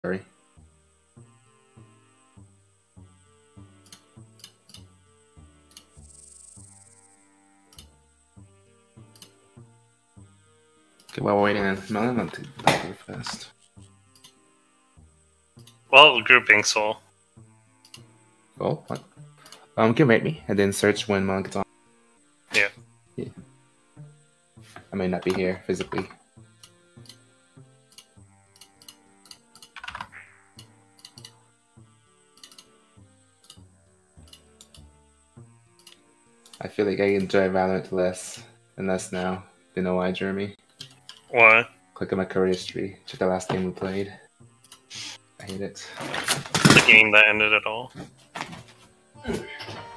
Sorry. Okay, while we're waiting on Melon, I'll do that first. Well, grouping Soul. Oh, what? Can rate me and then search when Melon gets on. Yeah. Yeah. I may not be here physically. I feel like I enjoy Valorant less and less now. Do you know why, Jeremy? Why? Click on my career history. Check the last game we played. I hate it. The game that ended it all.